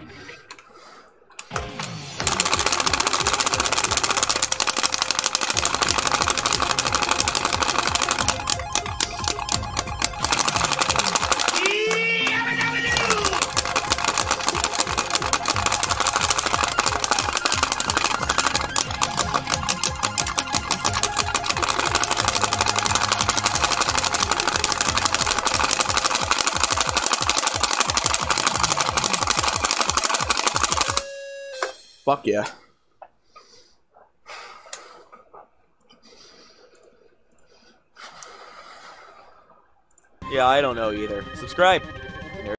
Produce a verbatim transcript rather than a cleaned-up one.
Fuck yeah. Yeah, I don't know either. Subscribe.